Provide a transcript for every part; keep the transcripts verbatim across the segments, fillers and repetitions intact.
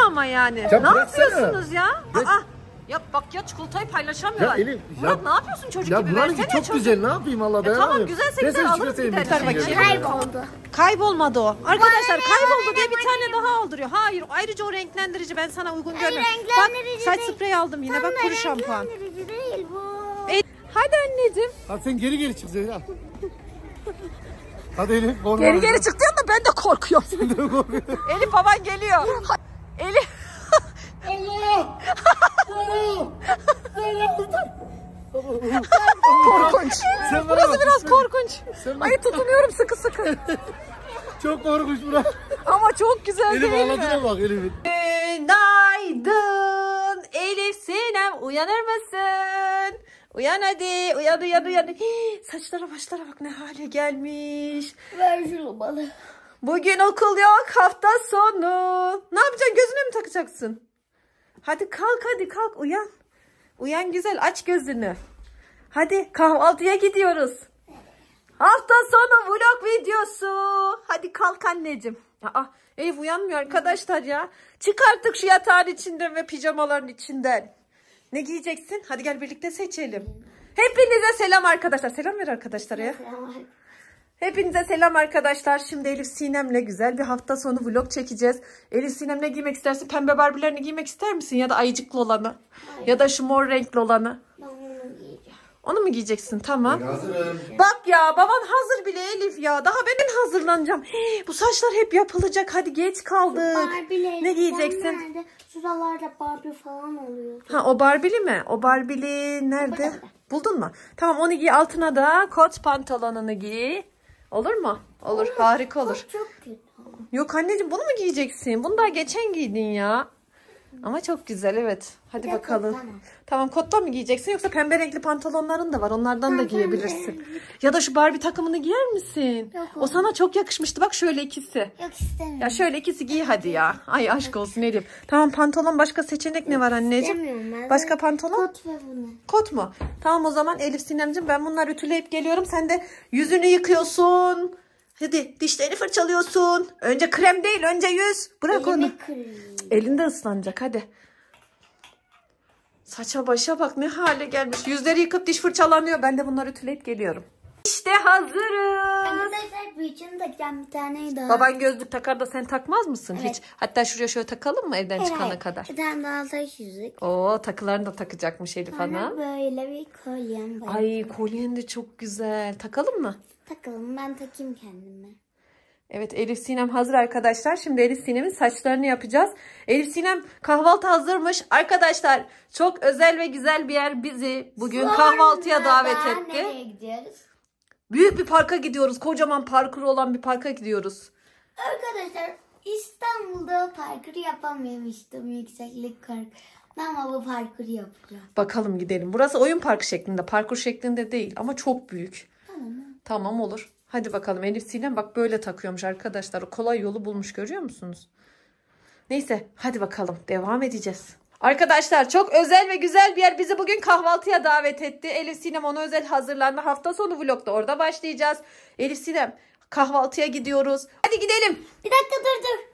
ama yani. Ya ne yapıyorsunuz ya? Ya, Aa, ya bak ya çikolatayı paylaşamıyorlar. Ya Elif, Murat ya, ne yapıyorsun çocuk ya gibi? buranınki Versene çok çocuk. güzel, ne yapayım Allah Ya dayanamıyorum. tamam güzelse güzel alırız gider. Kayboldu. Kaybolmadı o. Arkadaşlar kayboldu diye bir tane daha aldırıyor. Hayır ayrıca o renklendirici ben sana uygun görmüyorum. Bak saç spreyi aldım yine bak kuru şampuan. Değil bu. E, hadi anneciğim. Hadi sen geri geri çık Zeynep. Hadi Elif. Geri geri çık diyorsun da ben de korkuyorum. Elif baban geliyor. Elif. Allah! Allah! Korkunç. Sen Burası bak, biraz sen, korkunç. sen Ay tutunuyorum sıkı sıkı. Çok korkunç bura. Ama çok güzel Elif değil mi? ağladığına bak Elif'in. Günaydın. Elif Sinem uyanır mısın? Uyan hadi. Uyan uyan uyan. Hii, saçlara başlara bak ne hale gelmiş. Ver şunu bana. Bugün okul yok hafta sonu. Ne yapacaksın gözüne mi takacaksın? Hadi kalk hadi kalk uyan. Uyan güzel aç gözünü. Hadi kahvaltıya gidiyoruz. Hafta sonu vlog videosu. Hadi kalk anneciğim. Aa, Elif uyanmıyor arkadaşlar ya. Çık artık şu yatağın içinden ve pijamaların içinden. Ne giyeceksin? Hadi gel birlikte seçelim. Hepinize selam arkadaşlar. Selam ver arkadaşlara ya. Hepinize selam arkadaşlar. Şimdi Elif Sinem'le güzel bir hafta sonu vlog çekeceğiz. Elif Sinem ne giymek istersin? Pembe Barbie'lerini giymek ister misin? Ya da ayıcıklı olanı. Hayır. Ya da şu mor renkli olanı. Ben bunu giyeceğim. Onu mu giyeceksin? Tamam. Hazırım. Bak ya baban hazır bile Elif ya. Daha ben hazırlanacağım. Hii, bu saçlar hep yapılacak. Hadi geç kaldık. Ne giyeceksin? Nerede? Şuralarda Barbie falan oluyor. Ha o Barbie'li mi? O Barbie'li nerede? Buldun mu? Tamam onu giy. Altına da kot pantolonunu giy. Olur mu? Olur. Olur. Harika olur. Çok kötü. Yok anneciğim bunu mu giyeceksin? Bunu daha geçen giydin ya. Ama çok güzel evet. Hadi bakalım. Tamam. Tamam kotla mı giyeceksin yoksa pembe renkli pantolonların da var. Onlardan ben da giyebilirsin. Ya da şu Barbie takımını giyer misin? Yok, o sana çok yakışmıştı. Bak şöyle ikisi. Yok istemiyorum. Ya şöyle ikisi giy hadi ya. Ay aşk olsun Elif. Tamam pantolon başka seçenek ne var anneciğim? İstemiyorum. Başka pantolon? Kot ve bunu. Kot mu? Tamam o zaman Elif Sinemciğim ben bunları ütüleyip geliyorum. Sen de yüzünü yıkıyorsun. Hadi dişlerini fırçalıyorsun. Önce krem değil önce yüz. Bırak Elimi onu. kırayım. Elinde ıslanacak hadi. Saça başa bak ne hale gelmiş. Yüzleri yıkıp diş fırçalanıyor. Ben de bunları ütüleyip geliyorum. İşte hazırız. Arkadaşlar büyüyeceğim takacağım bir tane daha. Baban gözlük takar da sen takmaz mısın Evet. hiç? Hatta şuraya şöyle takalım mı evden Evet, çıkana evet. kadar? Bir tane daha saç yüzük. Oo takılarını da takacakmış Elif Sonra Hanım. böyle bir kolyem var. Ay kolyen de çok güzel. Takalım mı? Takalım ben takayım kendime. Evet Elif Sinem hazır arkadaşlar. Şimdi Elif Sinem'in saçlarını yapacağız. Elif Sinem kahvaltı hazırmış. Arkadaşlar çok özel ve güzel bir yer bizi bugün Sonra kahvaltıya davet da etti. Nereye gidiyoruz? Büyük bir parka gidiyoruz. Kocaman parkuru olan bir parka gidiyoruz. Arkadaşlar İstanbul'da parkur yapamamıştım yükseklik korku. Ama bu parkuru yapacağım. Bakalım gidelim. Burası oyun parkı şeklinde. Parkur şeklinde değil ama çok büyük. Tamam mı? Tamam olur. Hadi bakalım Elif Sinem bak böyle takıyormuş arkadaşlar. O kolay yolu bulmuş görüyor musunuz? Neyse hadi bakalım devam edeceğiz. Arkadaşlar çok özel ve güzel bir yer bizi bugün kahvaltıya davet etti. Elif Sinem ona özel hazırlandı. Hafta sonu vlogda orada başlayacağız. Elif Sinem kahvaltıya gidiyoruz. Hadi gidelim. Bir dakika dur dur.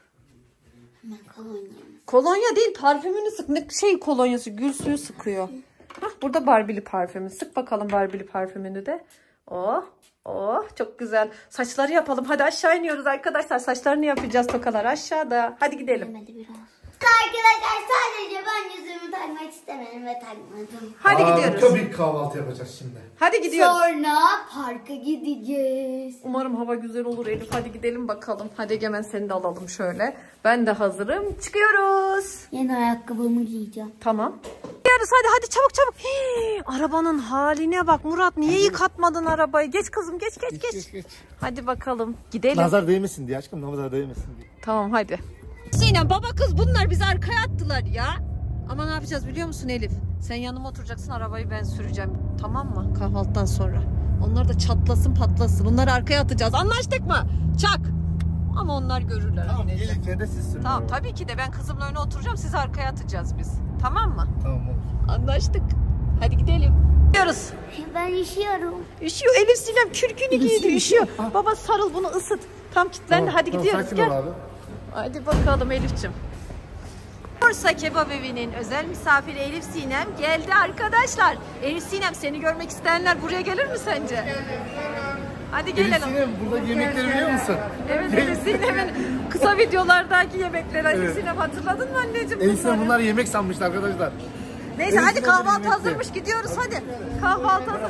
Hemen kolonya. Kolonya değil parfümünü sık. Ne şey kolonyası gül suyu sıkıyor. Hah, burada Barbie'li parfümü. Sık bakalım Barbie'li parfümünü de. Oh. Oh çok güzel. Saçları yapalım. Hadi aşağı iniyoruz arkadaşlar. Saçlarını yapacağız tokalar aşağıda. Hadi gidelim. Hadi biraz. Arkadaşlar sadece ben yüzümü takmak istemedim ve takmadım. Hadi Harika gidiyoruz. bir kahvaltı yapacağız şimdi. Hadi gidiyoruz. Sonra parka gideceğiz. Umarım hava güzel olur Elif. Hadi gidelim bakalım. Hadi Egemen seni de alalım şöyle. Ben de hazırım. Çıkıyoruz. Yeni ayakkabımı giyeceğim. Tamam. Gidiyoruz hadi hadi çabuk çabuk. Hii, arabanın haline bak Murat. Niye yıkatmadın arabayı? Geç kızım geç geç geç. Geç, geç. Hadi bakalım gidelim. Nazar değmesin diye aşkım, nazar değmesin diye. Tamam hadi. Sinem baba kız bunlar bizi arkaya attılar ya. Ama ne yapacağız biliyor musun Elif? Sen yanıma oturacaksın, arabayı ben süreceğim. Tamam mı? Kahvaltıdan sonra. Onlar da çatlasın patlasın. Onları arkaya atacağız. Anlaştık mı? Çak. Ama onlar görürler. Tamam gelirken de siz sürün. Tamam tabii ki de ben kızımla öne oturacağım. Sizi arkaya atacağız biz. Tamam mı? Tamam olur. Anlaştık. Hadi gidelim. Gidiyoruz. Ben üşüyorum. Üşüyor. Elif Sinem kürkünü giydi. Üşüyor. Baba sarıl bunu ısıt. Tam kilitlendi. Tamam, hadi tamam, gidiyoruz. sakin ol Gel. abi. Hadi bakalım Elif'ciğim. Bursa Kebap Evi'nin özel misafiri Elif Sinem geldi arkadaşlar. Elif Sinem, seni görmek isteyenler buraya gelir mi sence? Hadi gelelim. Elif Sinem, burada yemekleri biliyor musun? Evet, Elif Sinem'in kısa videolardaki yemekleri. Elif Evet. Sinem, hatırladın mı anneciğim? Elif Sinem bunları? bunlar yemek sanmıştı arkadaşlar. Neyse Elif hadi, Sinem kahvaltı yemekti. hazırmış, gidiyoruz hadi. Kahvaltı hazır.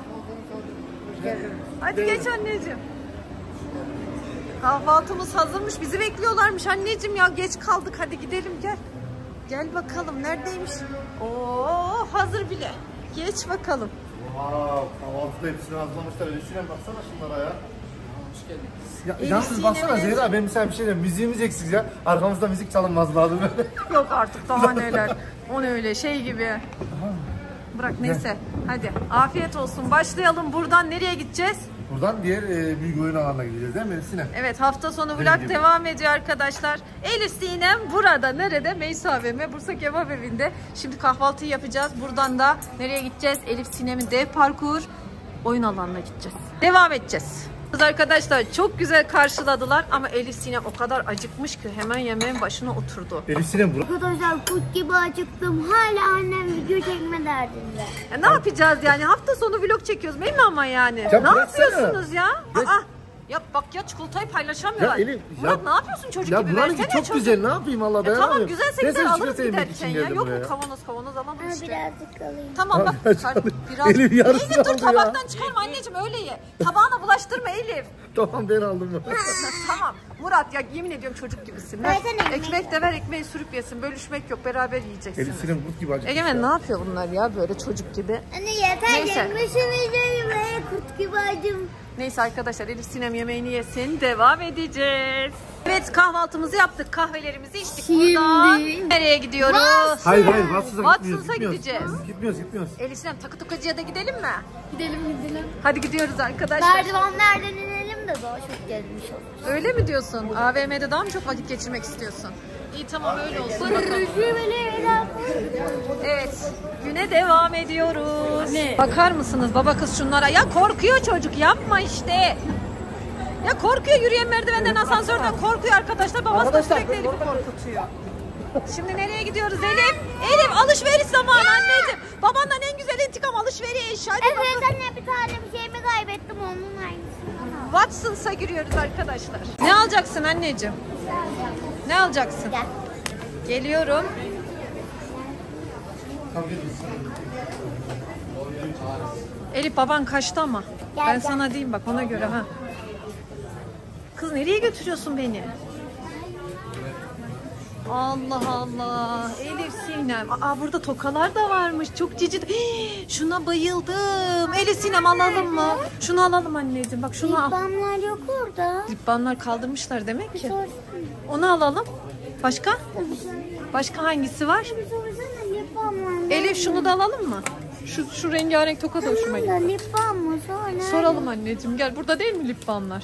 Hadi geç anneciğim. Kahvaltımız hazırmış. Bizi bekliyorlarmış anneciğim ya. Geç kaldık. Hadi gidelim, gel. Gel bakalım neredeymiş? Oo, hazır bile. Geç bakalım. Wow, kahvaltıda hepsini hazırlamışlar. Elif Sinem baksana şunlara ya. Hoş geldiniz. Ya, Elif yalnız baksana Sinem'in- Zehra, ben mesela bir şey diyeyim. Müziğimiz eksik ya. Arkamızda müzik çalınmaz lazım. Yok artık, daha neler. O ne öyle şey gibi. Bırak neyse. Hadi afiyet olsun. Başlayalım. Buradan nereye gideceğiz? Buradan diğer e, büyük oyun alanına gideceğiz değil mi Elif Sinem? Evet, hafta sonu Benim vlog gibi. devam ediyor arkadaşlar. Elif Sinem burada. Nerede? Meysa A V M, Bursa Kebap Evi'nde. Şimdi kahvaltıyı yapacağız. Buradan da nereye gideceğiz? Elif Sinem'in dev parkur oyun alanına gideceğiz. Devam edeceğiz. Kız arkadaşlar çok güzel karşıladılar ama Elif Sinem o kadar acıkmış ki hemen yemeğin başına oturdu. Elif Sinem bura. Arkadaşlar kurt gibi acıktım. Hala annem video çekme derdinde. Ya ne yapacağız yani? Hafta sonu vlog çekiyoruz değil mi ama yani? Ya ne bıraksana. yapıyorsunuz ya? Bırak. Aa, ya bak ya, çikolatayı paylaşamıyorlar. Ya Elif, Murat ya- ne yapıyorsun çocuk Ya gibi? buranınki Versene çok çocuk. güzel, ne yapayım Allah Ya dayanamıyorum. tamam, güzelse Ben gider seni alırız çikolata yemek giderken için ya. geldim Yok buraya. mu kavanoz kavanoz alalım Ama işte. birazcık alayım. Tamam bak, Abi, kar- biraz. Elif yarısını Elif dur, aldı ya. tabaktan çıkarma anneciğim, öyle ye. Tabağına bulaştırma Elif. Tamam, ben aldım. Tamam Murat ya, yemin ediyorum çocuk gibisin. Ver. Versene ekmeği. Ekmek de ver, ekmeği sürüp yesin. Bölüşmek yok, beraber yiyeceksiniz. Elif Sinem kurt gibi acıkmış. Egemen ne ya. yapıyor bunlar ya böyle çocuk gibi? Anne yeter, Neyse. yemişim videoyu ve kurt gibi acım. Neyse arkadaşlar, Elif Sinem yemeğini yesin, devam edeceğiz. Evet, kahvaltımızı yaptık, kahvelerimizi içtik. Şimdi- Buradan nereye gidiyoruz? Hayır hayır, Watson's'a Watson's'a gitmiyoruz. gitmiyoruz. gideceğiz. Gitmiyoruz gitmiyoruz. Elif Sinem, takı tokacıya da gidelim mi? Gidelim gidelim. Hadi gidiyoruz arkadaşlar. Merdivenlerden inelim de daha çok gelmiş olur. Öyle mi diyorsun? A V M'de daha mı çok vakit geçirmek istiyorsun? İyi tamam, öyle olsun bakalım. Evet, güne devam ediyoruz. Ne? Bakar mısınız baba kız şunlara? Ya korkuyor çocuk, yapma işte. Ya korkuyor, yürüyen merdivenden, asansörden korkuyor arkadaşlar. Babası da Arkadaşlar, sürekli Elif'i korkutuyor. Şimdi nereye gidiyoruz Elif? Elif, alışveriş zamanı anneciğim. Babandan en güzel intikam alışveriş. Hadi Evet bakalım. anne, bir tane bir şeyimi kaybettim, onun aynısını. Watson's'a giriyoruz arkadaşlar. Ne alacaksın anneciğim? Ne alacaksın? Gel. Geliyorum. Elif, baban kaçtı ama. Gel, Ben gel. sana diyeyim bak, ona göre ha. Kız nereye götürüyorsun beni? Allah Allah. Elif Sinem. Aa, burada tokalar da varmış. Çok cici. Hii, şuna bayıldım. Elif Sinem, alalım mı? Şunu alalım anneciğim. Bak şunu al. Lipbamlar yok orada. Lip balmlar kaldırmışlar demek ki. Sorsana. Onu alalım. Başka? Başka hangisi var? Bir sorsana lipbamlar. Elif, şunu da alalım mı? Şu, şu rengarenk toka da hoşuma gitti. Tamam da lipbam mı? Sonra. Soralım anneciğim. Gel, burada değil mi lip balmlar?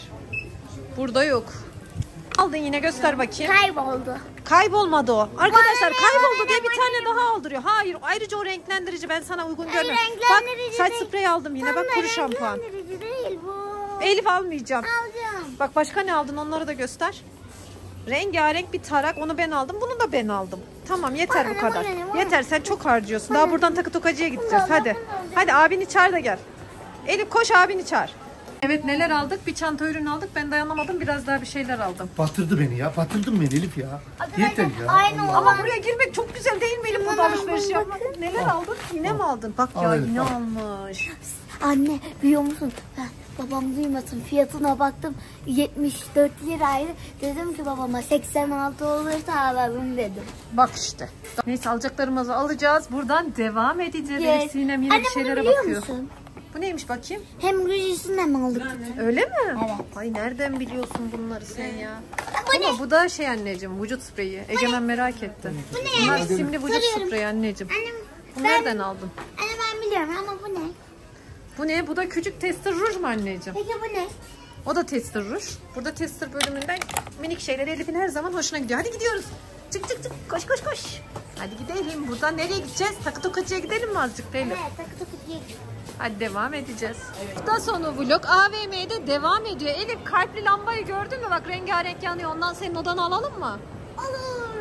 Burada yok. Aldın yine, göster bakayım. Kayboldu. Kaybolmadı o. Arkadaşlar, Bana, kayboldu bana, diye bir bana. tane daha aldırıyor. Hayır, ayrıca o renklendirici, ben sana uygun Hayır, görmüyorum. Bak, renklendirici saç değil. spreyi aldım yine. Bak, Tam da kuru şampuan. renklendirici değil bu. Elif, almayacağım. Alacağım. Bak, başka ne aldın, onları da göster. Rengarenk bir tarak, onu ben aldım. Bunu da ben aldım. Tamam, yeter Bana bu ne, kadar. bana ne, bana Yeter, sen çok harcıyorsun. Daha buradan takı tokacıya gideceğiz. Bana, Hadi. bana. Hadi abini çağır da gel. Elif, koş, abini çağır. Evet, neler aldık? Bir çanta ürün aldık. Ben dayanamadım. Biraz daha bir şeyler aldım. Batırdı beni ya. Batırdın beni Elif ya. Yeter ya. Aynı Ama olan. buraya girmek çok güzel değil mi Elif? Burada Tamam, alışveriş bakın. yapmak. Neler aldın? Yine mi aldın? Bak ya, Al Elif, yine al. almış. Anne biliyor musun? Ben babam duymasın, fiyatına baktım, yetmiş dört liraydı. Dedim ki babama seksen altı olursa alalım dedim. Bak işte. Neyse, alacaklarımızı alacağız. Buradan devam edeceğiz. Yes. Elif Sinem yine Anne bir bunu şeylere biliyor bakıyor. musun? Bu neymiş bakayım? Hem rujisini hem aldık. Öyle mi? Evet. Ay, nereden biliyorsun bunları sen ya? Bu Ama bu da şey anneciğim, vücut spreyi. Egemen merak etti. ne? Bunlar simli vücut Soruyorum. spreyi anneciğim. Annem, Bunu ben, nereden aldın? anne ben biliyorum ama bu ne? Bu ne? Bu da küçük tester ruj mu anneciğim? Peki bu ne? O da tester ruj. Burada tester bölümünden minik şeyler Elif'in her zaman hoşuna gidiyor. Hadi gidiyoruz. Çık çık çık. Koş koş koş. Hadi gidelim. Buradan nereye gideceğiz? Takı tokacıya gidelim mi azıcık Elif? Evet, takı takı değil. Hadi devam edeceğiz. Hafta sonu vlog A V M'de devam ediyor. Elif, kalpli lambayı gördün mü? Bak, rengarenk yanıyor. Ondan senin odanı alalım mı? Olur.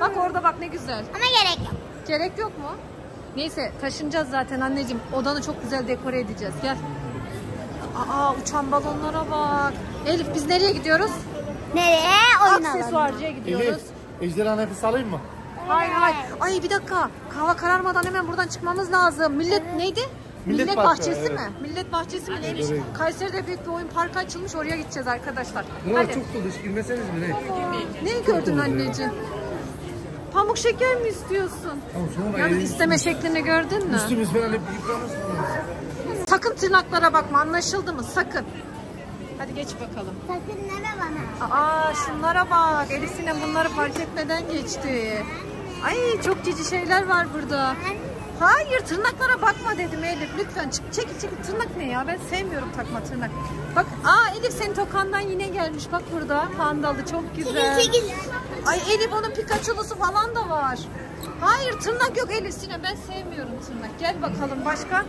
Bak orada bak ne güzel. Ama gerek yok. Gerek yok mu? Neyse taşınacağız zaten anneciğim. Odanı çok güzel dekore edeceğiz. Gel. Aa uçan balonlara bak. Elif biz nereye gidiyoruz? Nereye? Oyun alanı. Aksesuarcıya gidiyoruz. Elif, ejderha nefes alayım mı? Hayır hayır. Ay bir dakika. Hava kararmadan hemen buradan çıkmamız lazım. Millet neydi? Millet Millet, Parkı, Bahçesi evet. mi? Millet Bahçesi mi neymiş? Evet. Kayseri'de büyük bir oyun parkı açılmış. Oraya gideceğiz arkadaşlar. Murat Hadi. çok dolu, hiç girmeseniz mi ne? Ne gördün anneciğim? Pamuk şeker mi istiyorsun? Tamam, sonra Yalnız elini isteme şeklini gördün mü? Üstümüz falan hep yıpramışsınız. Sakın tırnaklara bakma, anlaşıldı mı? Sakın. Hadi geç bakalım. Sakın deme bana. Aa şunlara bak. Elif Sinem bunları fark etmeden geçti. Ay çok cici şeyler var burada. Hayır tırnaklara bakma dedim Elif. Lütfen çık, çekil çekil. Tırnak ne ya? Ben sevmiyorum takma tırnak. Bak aa Elif senin tokandan yine gelmiş. Bak burada pandalı çok güzel. Çekil çekil. Ay Elif onun Pikachu'lusu falan da var. Hayır tırnak yok Elif Sinem. Ben sevmiyorum tırnak. Gel bakalım başka.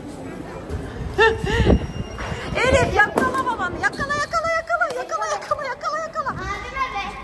Elif yakala babanı. Yakala yakala yakala. Yakala yakala yakala yakala. Abime be.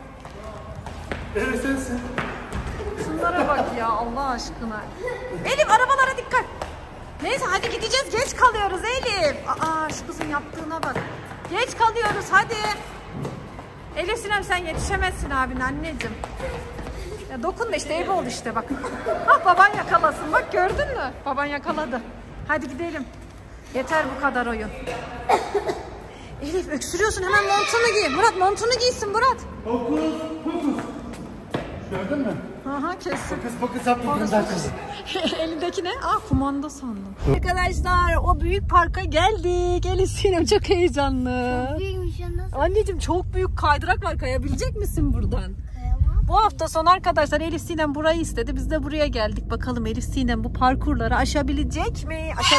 Evet sensin. Şunlara bak ya Allah aşkına. Elif arabalara dikkat. Neyse hadi gideceğiz. Geç kalıyoruz Elif. Aa şu kızın yaptığına bak. Geç kalıyoruz hadi. Elif Sinem sen yetişemezsin abin anneciğim. Ya dokun da işte ev ol işte bak. Ah baban yakalasın bak gördün mü? Baban yakaladı. Hadi gidelim. Yeter bu kadar oyun. Elif öksürüyorsun hemen montunu giy. Murat montunu giysin Murat. Fokus, fokus. Gördün mü? Aha kesin. Fokus, fokus yaptım zaten. Elindeki ne? Aa kumanda sandım. Arkadaşlar o büyük parka geldik. Elif Sinem çok heyecanlı. Büyümüş ya nasıl Anneciğim çok büyük kaydırak var. Kayabilecek misin buradan? kayamam? Bu hafta sonu arkadaşlar Elif Sinem burayı istedi. Biz de buraya geldik. Bakalım Elif Sinem bu parkurları aşabilecek mi? Aşa...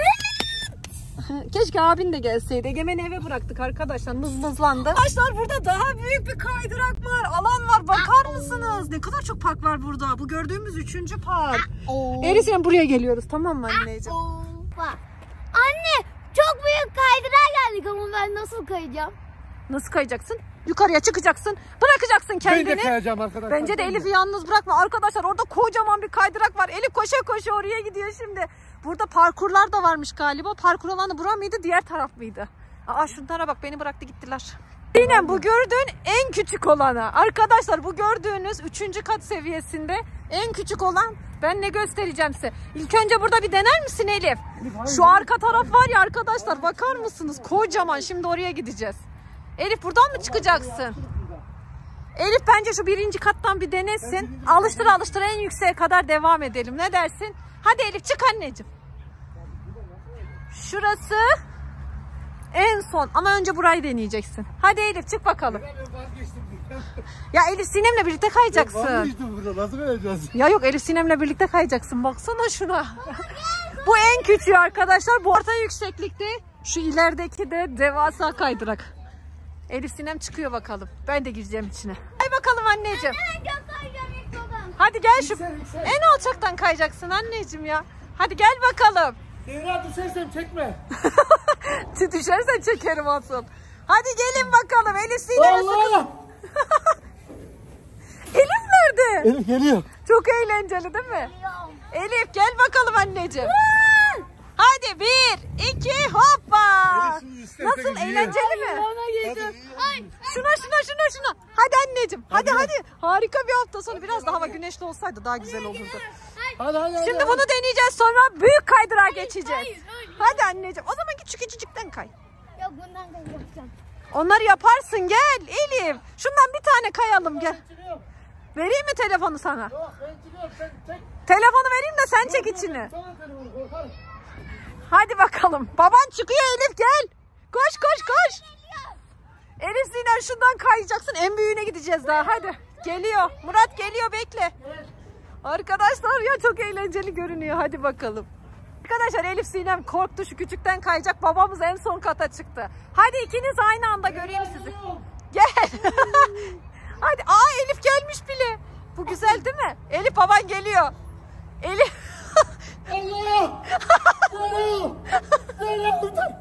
Keşke abin de gelseydi. Egemen'i eve bıraktık arkadaşlar. Mızmızlandı. Arkadaşlar burada daha büyük bir kaydırak var. Alan var. Bakar mısınız? Ne kadar çok park var burada. Bu gördüğümüz üçüncü park. Elif Sinem buraya geliyoruz. Tamam mı anneciğim? Opa. Anne çok büyük kaydırağa geldik ama ben nasıl kayacağım? Nasıl kayacaksın? Yukarıya çıkacaksın. Bırakacaksın kendini. Ben de kayacağım arkadaşlar. Bence de Elif'i yalnız bırakma. Arkadaşlar orada kocaman bir kaydırak var. Elif koşa koşa oraya gidiyor şimdi. Burada parkurlar da varmış galiba. Parkur alanı bura mıydı? Diğer taraf mıydı? Aa şunlara bak beni bıraktı gittiler. Yine bu gördüğün en küçük olanı. Arkadaşlar bu gördüğünüz üçüncü kat seviyesinde en küçük olan ben ne göstereceğim size. İlk önce burada bir dener misin Elif? Şu arka taraf var ya arkadaşlar bakar mısınız? Kocaman şimdi oraya gideceğiz. Elif buradan mı çıkacaksın? Elif bence şu birinci kattan bir denesin. Alıştır alıştır en yükseğe kadar devam edelim. Ne dersin? Hadi Elif çık anneciğim. Şurası en son ama önce burayı deneyeceksin. Hadi Elif çık bakalım. Ya Elif Sinem'le birlikte kayacaksın. Vazgeçtim burada, nasıl kayacağız? Ya yok Elif Sinem'le birlikte kayacaksın. Baksana şuna. Bu en küçüğü arkadaşlar. Bu orta yükseklikte. Şu ilerideki de devasa kaydırak. Elif Sinem çıkıyor bakalım. Ben de gireceğim içine. Hay bakalım anneciğim. Ben çok kayacağım ilk babam. Hadi gel şu en alçaktan kayacaksın anneciğim ya. Hadi gel bakalım. Devra düşersem çekme. Düşersen çekerim asıl. Hadi gelin bakalım Elif Sinem'e sıkı- Allah! Elif nerede? Elif geliyor. Çok eğlenceli değil mi? Elif gel bakalım anneciğim. Hadi bir, iki, hoppa. Elif şimdi istersen Nasıl giyiyor. eğlenceli mi? Ay. Şuna şuna şuna şuna. Hadi anneciğim. Hadi hadi. Harika bir hafta sonu. Biraz daha hava güneşli olsaydı daha güzel olurdu. Hadi hadi hadi. Şimdi bunu deneyeceğiz sonra büyük kaydırağa geçeceğiz. hayır, hayır. Hadi anneciğim. O zaman git şu küçücükten kay. Yok bundan kayacağım. Onları yaparsın gel Elif. Şundan bir tane kayalım gel. Vereyim mi telefonu sana? Yok ben çıkıyorum, sen çek. Telefonu vereyim de sen çek içini. Sana telefonu korkarım. Hadi bakalım. Baban çıkıyor Elif gel. Koş koş koş. Elif Sinem şundan kayacaksın. En büyüğüne gideceğiz daha. Hadi. Geliyor. Murat geliyor bekle. Arkadaşlar ya çok eğlenceli görünüyor. Hadi bakalım. Arkadaşlar Elif Sinem korktu şu küçükten kayacak. Babamız en son kata çıktı. Hadi ikiniz aynı anda göreyim sizi. Gel. Hadi. Aa Elif gelmiş bile. Bu güzel değil mi? Elif baban geliyor. Elif. Allah! Allah! Allah!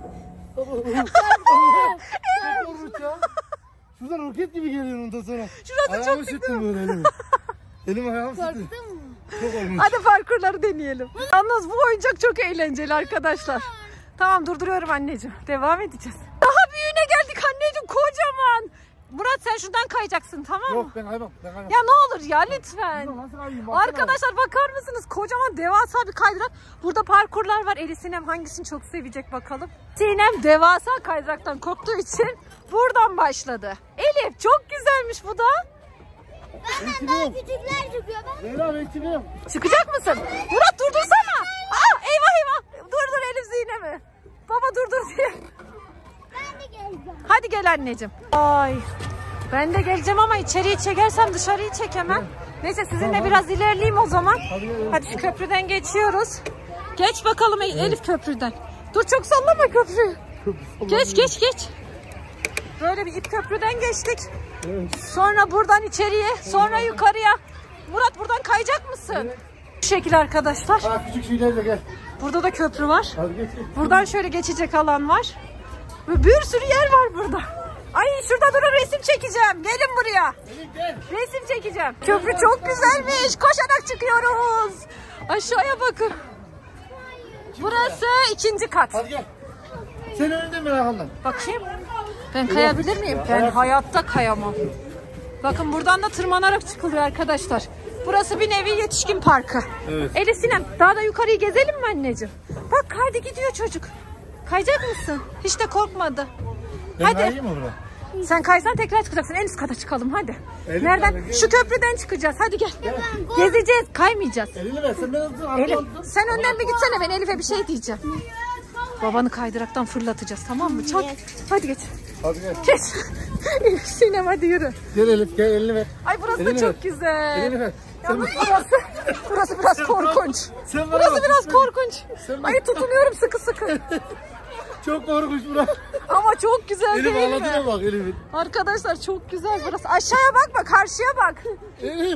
Şuradan roket gibi geliyor ondan sonra. Şurası çok Ayağımı güzel. sürttüm böyle elimi. Elim ayağım sıktı. Korktun mu? Çok olmuş. Hadi parkurları deneyelim. Yalnız bu oyuncak çok eğlenceli arkadaşlar. Tamam durduruyorum anneciğim. Devam edeceğiz. Daha büyüğüne geldik anneciğim, kocaman. Murat sen şuradan kayacaksın, tamam mı? Yok ben kaymam. Ben kaymam. Ya ne olur ya lütfen. Nasıl kayayım? Baksana. Arkadaşlar bakar mısınız? Kocaman devasa bir kaydırak. Burada parkurlar var. Elif Sinem hangisini çok sevecek bakalım. Sinem devasa kaydıraktan korktuğu için buradan başladı. Elif çok güzelmiş bu da. Benden daha küçükler çıkıyor. Ben Leyla ben çıkıyorum. Çıkacak mısın? Murat durdursana. Aa, eyvah eyvah. Durdur Elif Sinem'i. Baba durdur diye. ben de geleceğim. Hadi gel anneciğim. Ay. Ben de geleceğim ama içeriği çekersem dışarıyı çekemem. Neyse sizinle biraz ilerleyeyim o zaman. Hadi şu köprüden geçiyoruz. Geç bakalım Elif köprüden. Dur çok sallama köprüyü. Geç geç geç. Böyle bir ip köprüden geçtik. Sonra buradan içeriye, sonra yukarıya. Murat buradan kayacak mısın? Bu şekilde arkadaşlar. Ha küçük şeylerle gel. Burada da köprü var. Hadi geç. Buradan şöyle geçecek alan var. Ve bir sürü yer var burada. Ay şurada durun, resim çekeceğim. Gelin buraya. Gel. Resim çekeceğim. Köprü çok güzelmiş. Koşarak çıkıyoruz. Aşağıya bakın. Burası ikinci kat. Hadi gel. Sen önünden ben arkandan. Bakayım. Ben kayabilir miyim? Ben hayatta kayamam. Bakın buradan da tırmanarak çıkılıyor arkadaşlar. Burası bir nevi yetişkin parkı. Evet. Elif Sinem daha da yukarıyı gezelim mi anneciğim? Bak kaydı gidiyor çocuk. Kayacak mısın? Hiç de korkmadı. Ben Hadi. kayayım mı burada? Sen kaysan tekrar çıkacaksın. En üst kata çıkalım hadi. Elif Nereden? nerede? Şu köprüden çıkacağız. Hadi gel. Gezeceğiz. Kaymayacağız. Elini ver sen ben hızlı Elif arkamdan. sen önden bir gitsene, ben Elif'e bir şey diyeceğim. Babanı kaydıraktan fırlatacağız, tamam mı? Çak. Hadi geç. Hadi gel. Geç. Elif Sinem hadi yürü. Gel Elif gel elini ver. Ay burası Elini da çok ver. güzel. Elini ver. Yalnız burası, burası biraz korkunç. Sen bana Burası bak, biraz sen- korkunç. sen- Ay tutunuyorum sıkı sıkı. Çok korkunç bura. Ama çok güzel Elif değil ağladığına mi? bak Elif'in. Arkadaşlar çok güzel burası. Aşağıya bakma, karşıya bak. Elif.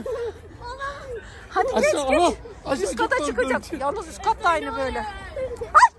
Hadi geç Aşağı- geç. ama aşağı Üst kata çok çıkacak. korkunç. Yalnız üst kat da aynı böyle. Ay!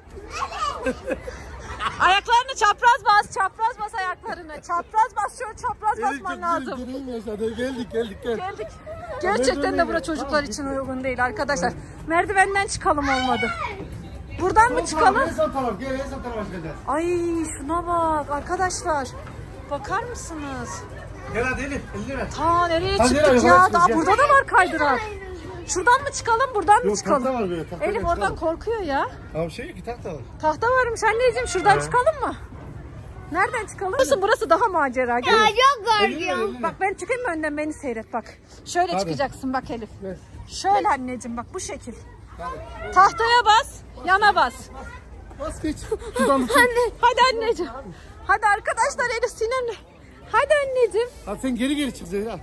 Ayaklarını çapraz bas, çapraz bas ayaklarını. Çapraz bas, şöyle çapraz Elif basman çok lazım. güzel geleyim yaşadı. Geldik geldik gel. Geldik. Gerçekten de bura çocuklar için uygun değil arkadaşlar. Merdivenden çıkalım olmadı. Buradan mı çıkalım? En son taraf gel en son tarafa çıkacağız. Ay şuna bak arkadaşlar. Bakar mısınız? Gel hadi Elif elini ver. Ta nereye Hadi çıktık yukarı ya? çıkacağız, Daha gel. burada da var kaydırak. Şuradan mı çıkalım, buradan mı Yok çıkalım? tahta var böyle tahta. Elif oradan korkuyor ya. Tamam şey yok ki tahta var. Tahta varmış anneciğim, şuradan çıkalım mı? Nereden çıkalım? Burası, burası daha macera. Gel. Ya çok Elini ver korkuyorum. elini ver. Bak ben çıkayım mı önden, beni seyret bak. Şöyle Hadi. çıkacaksın bak Elif. Ver. Şöyle anneciğim bak, bu şekil. Tahtaya bas, yana bas. Bas geç. Şuradan tut. Anne, hadi anneciğim. Hadi arkadaşlar Elif Sinem'le. Hadi anneciğim. Hadi sen geri geri çık Zehra.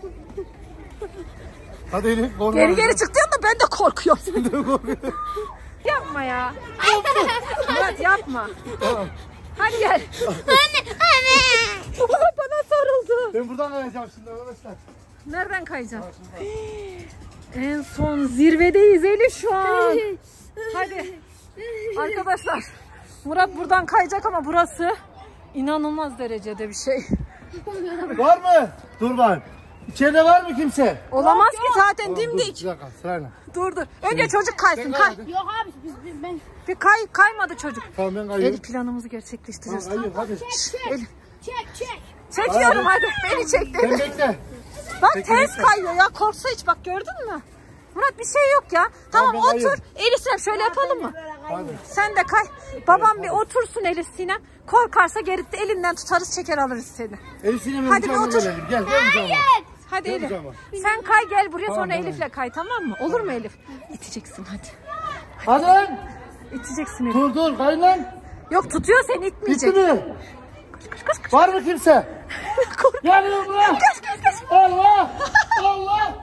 Hadi Elif. korkma. Geri geri çık diyorsun da ben de korkuyorum. Ben de korkuyorum. Yapma ya. Murat yapma. Tamam. Hadi gel. Anne, anne. Baba bana sarıldı. Ben buradan kayacağım şimdi arkadaşlar. Nereden kayacağım? En son zirvedeyiz Elif şu an. Hadi. Arkadaşlar. Murat buradan kayacak ama burası inanılmaz derecede bir şey. Var mı? Dur bak. İçeride var mı kimse? Olamaz ki zaten Tamam, dimdik. Dur, bir dakika sırayla. Dur dur. Önce çocuk kaysın. Ben Kay. kaydım. Yok abi biz, biz ben. Bir kay, kaymadı çocuk. Tamam ben kayıyorum. Elif planımızı gerçekleştireceğiz. Tamam kayıyorum hadi. Elif. Çek çek. Çekiyorum hadi. Beni çek Sen dedi. bekle. Bak Peki, ters bekle. kayıyor ya. Korksa hiç bak, gördün mü? Murat bir şey yok ya. Tamam, ben otur. kayıyorum. Elif Sinem şöyle yapalım mı? Hadi. Sen de kay. Babam bir otursun Elif Sinem. Korkarsa gelip de elinden tutarız, çeker alırız seni. Elif Sinem'e Hadi bir kucağıma otur. gel Elif. Gel gel kucağıma. Hadi Gel Elif. kucağıma. Sen kay gel buraya, Tamam, sonra tamam. Elif'le kay, tamam mı? Olur mu Elif? İteceksin hadi. Hadi lan. İteceksin Elif. Dur dur kay lan. Yok tutuyor seni, Bitti itmeyecek. mi? Kaç kaç kaç. Var mı kimse? Kork- Geliyorum lan. Kaç kaç kaç. Allah. Allah.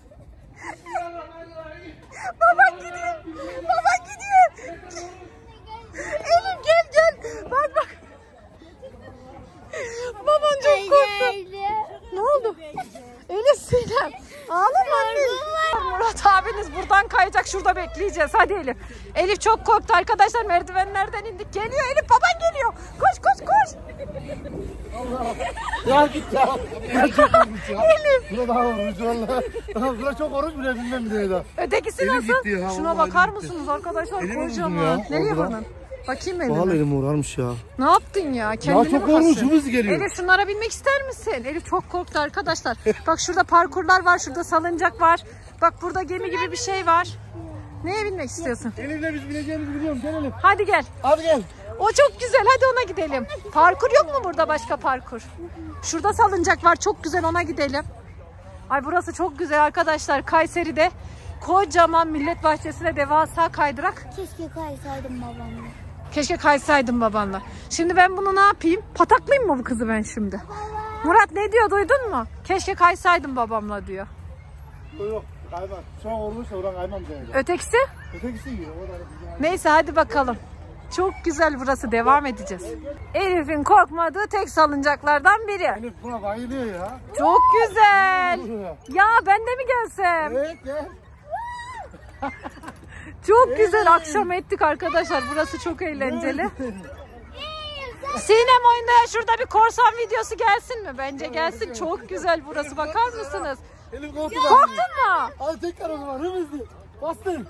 Baban gidiyor. Baban gidiyor. Elif gel gel. Bak bak. Baban çok korktu. Ne oldu? Elif Sinem. Ağlama anne. Murat abiniz buradan kayacak. Şurada bekleyeceğiz. Hadi Elif. Elif çok korktu arkadaşlar. Merdivenlerden indik. Geliyor Elif. Baban geliyor. Koş koş koş. Ya git ya. Bura çok korkunç ya. Elif. Bura daha korkunç valla. Bura çok korkunç bile bilmem bile daha. Ötekisi Elif nasıl? gitti ya, Şuna vallahi bakar gitti. mısınız arkadaşlar? Elim vurdum Kocaman. ya, Nereye orada. vurdun? Bakayım elime. Vallahi elim uğrarmış ya. Ne yaptın ya? Kendine çok mi korkunç, bastın? hız geliyor. Elif şunlara binmek ister misin? Elif çok korktu arkadaşlar. Bak şurada parkurlar var. Şurada salıncak var. Bak burada gemi gibi bir şey var. Neye binmek istiyorsun? Elif'le biz bineceğimizi biliyorum. Gel Elif. Hadi gel. Hadi gel. O çok güzel. Hadi ona gidelim. Parkur yok mu burada başka parkur? Şurada salıncak var. Çok güzel, ona gidelim. Ay burası çok güzel arkadaşlar. Kayseri'de kocaman millet bahçesine devasa kaydırak. Keşke kaysaydım babamla. Keşke kaysaydın babanla. Şimdi ben bunu ne yapayım? Pataklayayım mı bu kızı ben şimdi? Murat ne diyor, duydun mu? Keşke kaysaydım babamla diyor. Yok kaymam. Şu an olmuş oradan kaymam seni. Ötekisi? Ötekisi iyi. O da Neyse hadi bakalım. Çok güzel burası, devam edeceğiz. Elif'in korkmadığı tek salıncaklardan biri. Elif buna bayılıyor ya. Çok güzel. Ya ben de mi gelsem? Evet gel. Çok güzel, akşam ettik arkadaşlar. Burası çok eğlenceli. Sinem oyunda ya, şurada bir korsan videosu gelsin mi? Bence gelsin. Çok güzel burası, bakar mısınız? Elif korktu. Korktun mu? Hadi tekrar o zaman hızlı. Bastın.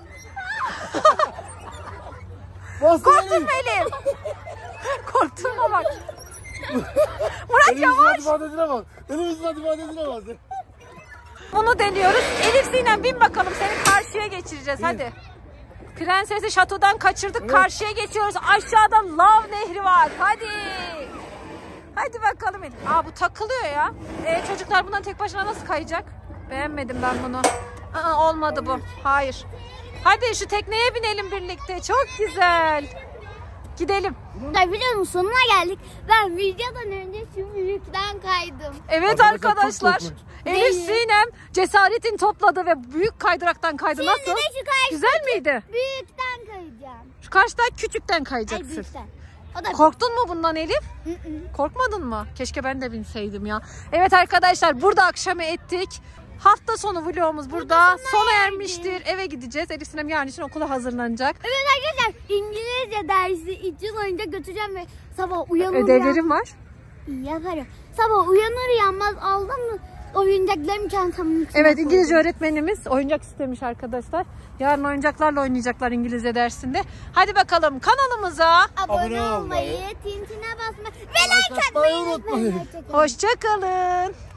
Bastın Korktun mu Elif? Korktun mu bak? Murat yavaş. Elif'in ifadesine bak. Elif'in ifadesine bak. Bunu deniyoruz. Elif Sinem bin bakalım, seni karşıya geçireceğiz hadi. Prensesi şatodan kaçırdık, karşıya geçiyoruz. Aşağıdan Lav Nehri var. Hadi. Hadi bakalım Elif. Aa bu takılıyor ya. Ee, çocuklar bundan tek başına nasıl kayacak? Beğenmedim ben bunu. Aa, olmadı bu. Hayır. Hadi şu tekneye binelim birlikte. Çok güzel. Gidelim. Ya biliyor musun, sonuna geldik. Ben videodan önce şu büyükten kaydım. Evet Arkadaşlar, arkadaşlar. çok korkunç. Elif Değil. Sinem cesaretin topladı ve büyük kaydıraktan kaydı. Şimdi Nasıl? de şu karşı- Güzel miydi? Büyükten kayacağım. Şu karşıdan küçükten Ay kayacaksın. büyükten. O da Korktun mu bundan Elif? Hı hı. Korkmadın mı? Keşke ben de binseydim ya. Evet arkadaşlar, burada akşamı ettik. Hafta sonu vlogumuz burada sona ermiştir. Eve gideceğiz. Elif Sinem yarın için okula hazırlanacak. Evet arkadaşlar, İngilizce dersi için oyuncak götüreceğim ve sabah uyanır Ödevlerim var. uyan- yaparım. Sabah uyanır uyanmaz aldım mı oyuncaklarımı çantamın içine Evet, koydum. İngilizce öğretmenimiz oyuncak istemiş arkadaşlar. Yarın oyuncaklarla oynayacaklar İngilizce dersinde. Hadi bakalım kanalımıza Abone Abone olmayı, olmayı, tintine basmayı ve like atmayı unutmayın. Hoşçakalın. hoşça kalın.